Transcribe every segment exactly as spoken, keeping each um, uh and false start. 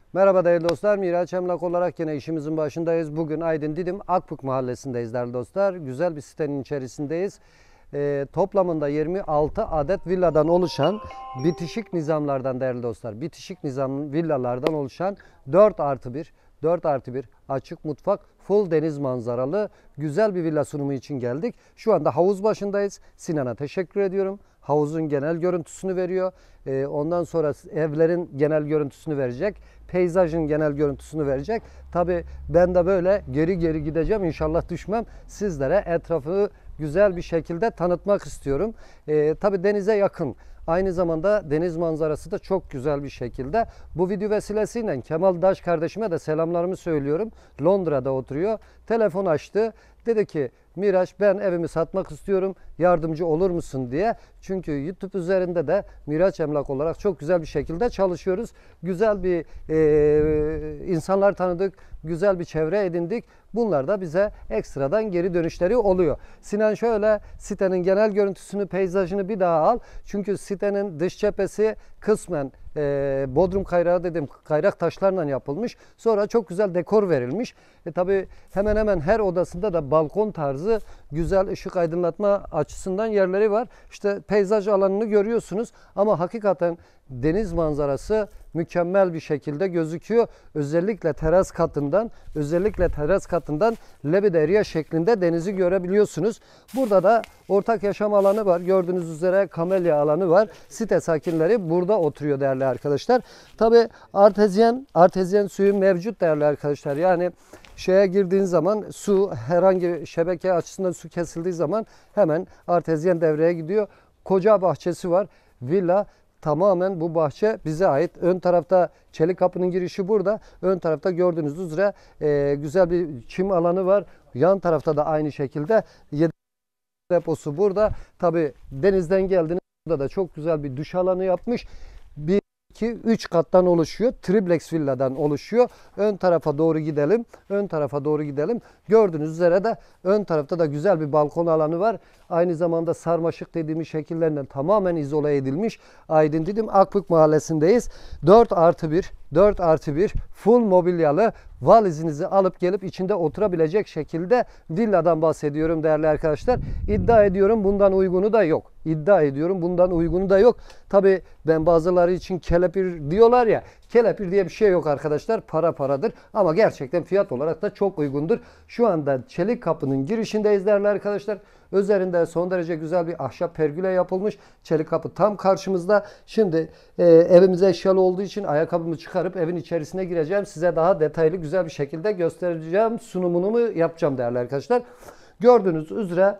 Merhaba değerli dostlar. Miraç Emlak olarak yine işimizin başındayız. Bugün Aydın Didim Akbük Mahallesi'ndeyiz değerli dostlar. Güzel bir sitenin içerisindeyiz. Ee, toplamında yirmi altı adet villadan oluşan bitişik nizamlardan değerli dostlar. Bitişik nizam villalardan oluşan dört artı bir, dört artı bir açık mutfak, full deniz manzaralı güzel bir villa sunumu için geldik. Şu anda havuz başındayız. Sinan'a teşekkür ediyorum. Havuzun genel görüntüsünü veriyor. Ee, ondan sonra evlerin genel görüntüsünü verecek. Peyzajın genel görüntüsünü verecek. Tabi ben de böyle geri geri gideceğim. İnşallah düşmem. Sizlere etrafı güzel bir şekilde tanıtmak istiyorum. Ee, tabi denize yakın. Aynı zamanda deniz manzarası da çok güzel bir şekilde. Bu video vesilesiyle Kemal Daş kardeşime de selamlarımı söylüyorum. Londra'da oturuyor. Telefon açtı. Dedi ki Miraç, ben evimi satmak istiyorum, yardımcı olur musun diye. Çünkü YouTube üzerinde de Miraç Emlak olarak çok güzel bir şekilde çalışıyoruz. Güzel bir e, insanlar tanıdık, güzel bir çevre edindik. Bunlar da bize ekstradan geri dönüşleri oluyor. Sinan, şöyle sitenin genel görüntüsünü, peyzajını bir daha al. Çünkü sitenin dış cephesi kısmen e, bodrum kayrağı dedim, kayrak taşlarla yapılmış. Sonra çok güzel dekor verilmiş. E, tabii hemen hemen her odasında da balkon tarzı güzel ışık aydınlatma açısından yerleri var. İşte peyzaj alanını görüyorsunuz ama hakikaten deniz manzarası mükemmel bir şekilde gözüküyor. Özellikle teras katından, özellikle teras katından Lebiderya şeklinde denizi görebiliyorsunuz. Burada da ortak yaşam alanı var. Gördüğünüz üzere kamelya alanı var. Site sakinleri burada oturuyor değerli arkadaşlar. Tabi artezyen, artezyen suyu mevcut değerli arkadaşlar. Yani şeye girdiğin zaman su, herhangi şebeke açısından su kesildiği zaman hemen artezyen devreye gidiyor. Koca bahçesi var. Villa tamamen bu bahçe bize ait. Ön tarafta çelik kapının girişi burada. Ön tarafta gördüğünüz üzere e, güzel bir çim alanı var. Yan tarafta da aynı şekilde yedek deposu burada. Tabi denizden geldiğiniz burada da çok güzel bir duş alanı yapmış. Bir iki üç kattan oluşuyor. Triplex villadan oluşuyor. Ön tarafa doğru gidelim. Ön tarafa doğru gidelim. Gördüğünüz üzere de ön tarafta da güzel bir balkon alanı var. Aynı zamanda sarmaşık dediğimiz şekillerinden tamamen izole edilmiş. Aydın Didim Akbük Mahallesi'ndeyiz. dört artı bir, dört artı bir full mobilyalı, valizinizi alıp gelip içinde oturabilecek şekilde villadan bahsediyorum değerli arkadaşlar. İddia ediyorum bundan uygunu da yok. İddia ediyorum bundan uygunu da yok. Tabi ben bazıları için kelepir diyorlar ya. Kelepir diye bir şey yok arkadaşlar. Para paradır. Ama gerçekten fiyat olarak da çok uygundur. Şu anda çelik kapının girişindeyiz değerli arkadaşlar. Üzerinde son derece güzel bir ahşap pergüle yapılmış. Çelik kapı tam karşımızda. Şimdi e, evimize eşyalı olduğu için ayakkabımı çıkarıp evin içerisine gireceğim. Size daha detaylı güzel bir şekilde göstereceğim. Sunumunu mu yapacağım değerli arkadaşlar. Gördüğünüz üzere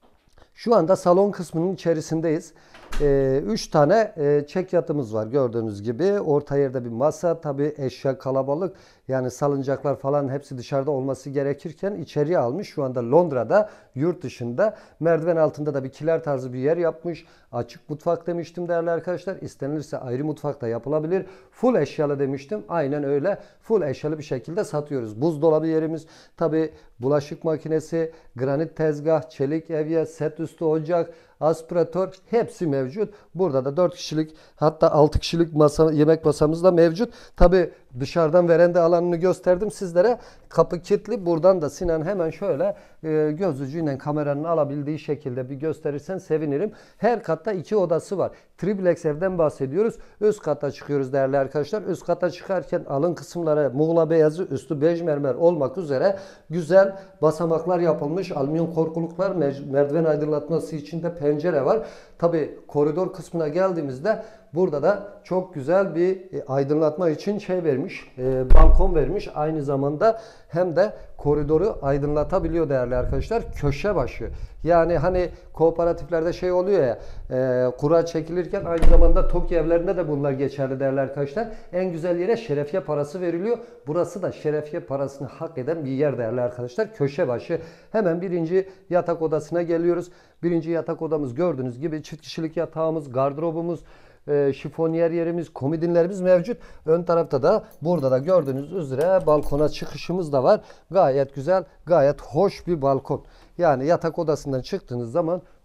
şu anda salon kısmının içerisindeyiz. Ee, üç tane e, çek yatımız var gördüğünüz gibi. Orta yerde bir masa, tabi eşya kalabalık. Yani salıncaklar falan hepsi dışarıda olması gerekirken içeriye almış. Şu anda Londra'da, yurt dışında. Merdiven altında da bir kiler tarzı bir yer yapmış. Açık mutfak demiştim değerli arkadaşlar. İstenilirse ayrı mutfak da yapılabilir. Full eşyalı demiştim. Aynen öyle. Full eşyalı bir şekilde satıyoruz. Buzdolabı yerimiz, tabi bulaşık makinesi, granit tezgah, çelik evye, set üstü ocak, aspiratör hepsi mevcut. Burada da dört kişilik, hatta altı kişilik masa, yemek masamız da mevcut. Tabi dışarıdan veranda alanını gösterdim sizlere. Kapı kilitli. Buradan da Sinan hemen şöyle e, gözlüğüyle kameranın alabildiği şekilde bir gösterirsen sevinirim. Her katta iki odası var. Triplex evden bahsediyoruz. Üst kata çıkıyoruz değerli arkadaşlar. Üst kata çıkarken alın kısımları muğla beyazı, üstü bej mermer olmak üzere güzel basamaklar yapılmış. Alüminyum korkuluklar, merdiven aydınlatması için de pencere var. Tabi koridor kısmına geldiğimizde burada da çok güzel bir aydınlatma için şey vermiş, e, balkon vermiş. Aynı zamanda hem de koridoru aydınlatabiliyor değerli arkadaşlar. Köşe başı. Yani hani kooperatiflerde şey oluyor ya, e, kura çekilirken aynı zamanda TOKİ evlerinde de bunlar geçerli değerli arkadaşlar. En güzel yere şerefiye parası veriliyor. Burası da şerefiye parasını hak eden bir yer değerli arkadaşlar. Köşe başı. Hemen birinci yatak odasına geliyoruz. Birinci yatak odamız gördüğünüz gibi çift kişilik yatağımız, gardırobumuz, e, şifonyer yerimiz, komodinlerimiz mevcut. Ön tarafta da burada da gördüğünüz üzere balkona çıkışımız da var. Gayet güzel, gayet hoş bir balkon. Yani yatak odasından çıktığınız zaman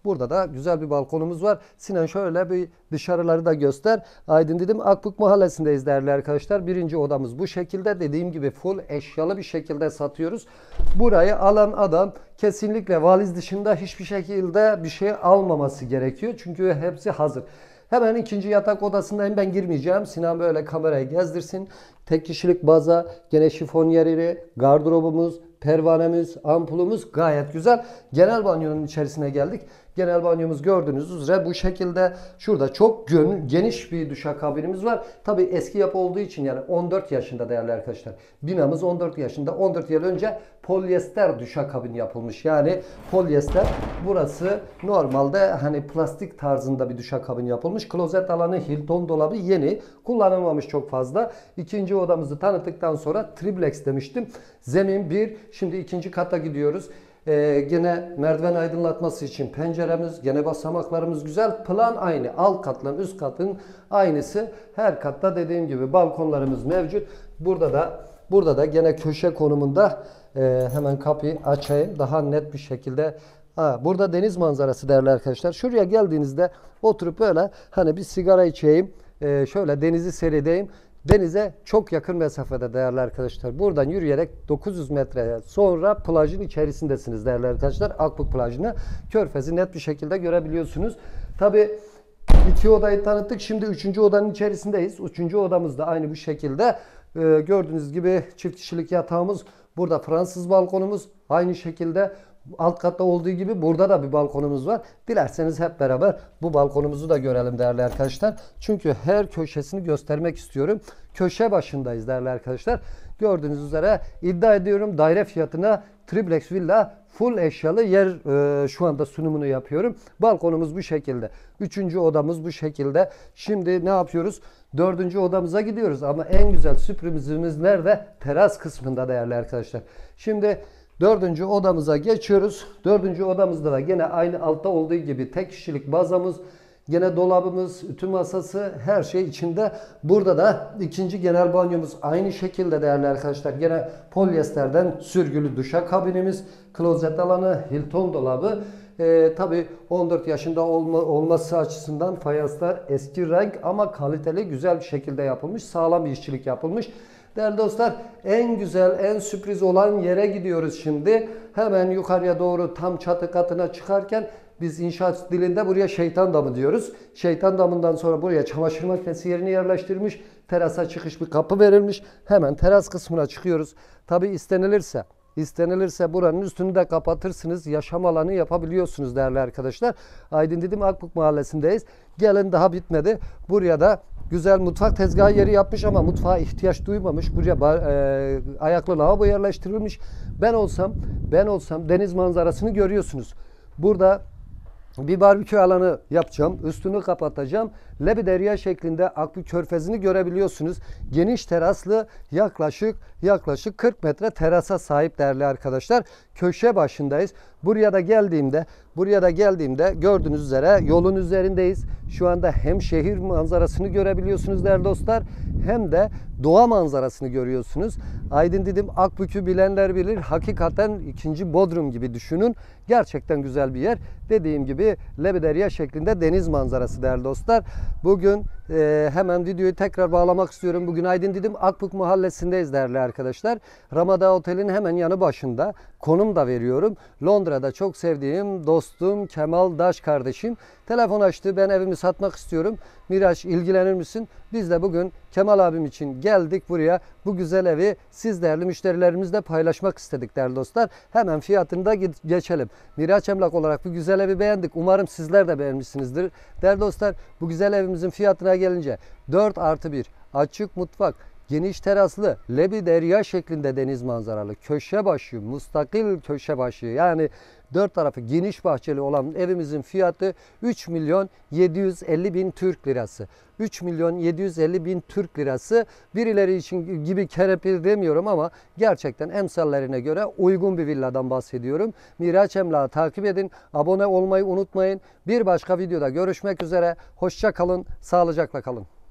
Burada da güzel bir balkonumuz var. Sinan şöyle bir dışarıları da göster. Aydın dedim Akbük Mahallesi'ndeyiz değerli arkadaşlar. Birinci odamız bu şekilde. Dediğim gibi full eşyalı bir şekilde satıyoruz. Burayı alan adam kesinlikle valiz dışında hiçbir şekilde bir şey almaması gerekiyor. Çünkü hepsi hazır. Hemen ikinci yatak odasındayım. Ben girmeyeceğim. Sinan böyle kamerayı gezdirsin. Tek kişilik baza, gene şifonyer yeri, gardırobumuz, pervanemiz, ampulümüz gayet güzel. Genel banyonun içerisine geldik. Genel banyomuz gördüğünüz üzere bu şekilde. Şurada çok geniş bir duşakabinimiz var. Tabii eski yapı olduğu için, yani on dört yaşında değerli arkadaşlar. Binamız on dört yaşında. on dört yıl önce polyester duşakabin yapılmış. Yani polyester. Burası normalde hani plastik tarzında bir duşakabin yapılmış. Klozet alanı, Hilton dolabı yeni. Kullanılmamış çok fazla. İkinci odamızı tanıttıktan sonra triplex demiştim. Zemin bir. Şimdi ikinci kata gidiyoruz. Ee, gene merdiven aydınlatması için penceremiz, gene basamaklarımız güzel. Plan aynı. Alt katla üst katın aynısı. Her katta dediğim gibi balkonlarımız mevcut. Burada da burada da gene köşe konumunda e, hemen kapıyı açayım. Daha net bir şekilde. Ha, burada deniz manzarası değerli arkadaşlar. Şuraya geldiğinizde oturup böyle hani bir sigara içeyim. E, şöyle denizi seyredeyim. Denize çok yakın mesafede değerli arkadaşlar. Buradan yürüyerek dokuz yüz metre sonra plajın içerisindesiniz değerli arkadaşlar. Akbük plajını, Körfez'i net bir şekilde görebiliyorsunuz. Tabi iki odayı tanıttık. Şimdi üçüncü odanın içerisindeyiz. Üçüncü odamız da aynı bu şekilde. Ee, gördüğünüz gibi çift kişilik yatağımız. Burada Fransız balkonumuz. Aynı şekilde alt katta olduğu gibi burada da bir balkonumuz var. Dilerseniz hep beraber bu balkonumuzu da görelim değerli arkadaşlar. Çünkü her köşesini göstermek istiyorum. Köşe başındayız değerli arkadaşlar. Gördüğünüz üzere iddia ediyorum daire fiyatına triplex villa full eşyalı yer e, şu anda sunumunu yapıyorum. Balkonumuz bu şekilde. Üçüncü odamız bu şekilde. Şimdi ne yapıyoruz? Dördüncü odamıza gidiyoruz. Ama en güzel sürprizimiz nerede? Teras kısmında değerli arkadaşlar. Şimdi dördüncü odamıza geçiyoruz. Dördüncü odamızda da gene aynı altta olduğu gibi tek kişilik bazamız, gene dolabımız, ütü masası, her şey içinde. Burada da ikinci genel banyomuz aynı şekilde değerli arkadaşlar. Gene polyesterden sürgülü duşakabinimiz, klozet alanı, Hilton dolabı. Ee, Tabi on dört yaşında olma, olması açısından fayanslar eski renk ama kaliteli, güzel bir şekilde yapılmış. Sağlam bir işçilik yapılmış. Değerli dostlar, en güzel, en sürpriz olan yere gidiyoruz şimdi. Hemen yukarıya doğru tam çatı katına çıkarken biz inşaat dilinde buraya şeytan damı diyoruz. Şeytan damından sonra buraya çamaşır makinesi yerini yerleştirmiş. Terasa çıkış bir kapı verilmiş. Hemen teras kısmına çıkıyoruz. Tabi istenilirse İstenilirse buranın üstünü de kapatırsınız. Yaşam alanı yapabiliyorsunuz değerli arkadaşlar. Aydın dedim Akbük Mahallesi'ndeyiz. Gelin daha bitmedi. Buraya da güzel mutfak tezgahı yeri yapmış ama mutfağa ihtiyaç duymamış. Buraya e, ayaklı lavabo yerleştirilmiş. Ben olsam, ben olsam deniz manzarasını görüyorsunuz. Burada bir barbekü alanı yapacağım. Üstünü kapatacağım. Lebiderya şeklinde Akbük Körfezi'ni görebiliyorsunuz. Geniş teraslı yaklaşık yaklaşık kırk metre terasa sahip değerli arkadaşlar. Köşe başındayız. Buraya da geldiğimde buraya da geldiğimde gördüğünüz üzere yolun üzerindeyiz. Şu anda hem şehir manzarasını görebiliyorsunuz değerli dostlar, hem de doğa manzarasını görüyorsunuz. Aydın dedim Akbük'ü bilenler bilir. Hakikaten ikinci Bodrum gibi düşünün. Gerçekten güzel bir yer. Dediğim gibi Lebiderya şeklinde deniz manzarası değerli dostlar. Bugün e, hemen videoyu tekrar bağlamak istiyorum. Bugün Aydın dedim Akbük Mahallesi'ndeyiz değerli arkadaşlar. Ramada Otel'in hemen yanı başında. Konum da veriyorum. Londra'da çok sevdiğim dostum Kemal Daş kardeşim telefon açtı. Ben evimi satmak istiyorum. Miraç ilgilenir misin? Biz de bugün Kemal abim için geldik buraya. Bu güzel evi siz değerli müşterilerimizle paylaşmak istedik değerli dostlar. Hemen fiyatını da geçelim. Miraç Emlak olarak bu güzel evi beğendik. Umarım sizler de beğenmişsinizdir. Değerli dostlar, bu güzel evimizin fiyatına gelince dört artı bir açık mutfak, geniş teraslı, lebiderya şeklinde deniz manzaralı, köşe başı, mustakil köşe başı, yani dört tarafı geniş bahçeli olan evimizin fiyatı üç milyon yedi yüz elli bin Türk lirası. üç milyon yedi yüz elli bin Türk lirası. Birileri için gibi kelepir demiyorum ama gerçekten emsallerine göre uygun bir villadan bahsediyorum. Miraç Emlak'ı takip edin. Abone olmayı unutmayın. Bir başka videoda görüşmek üzere. Hoşça kalın, sağlıcakla kalın.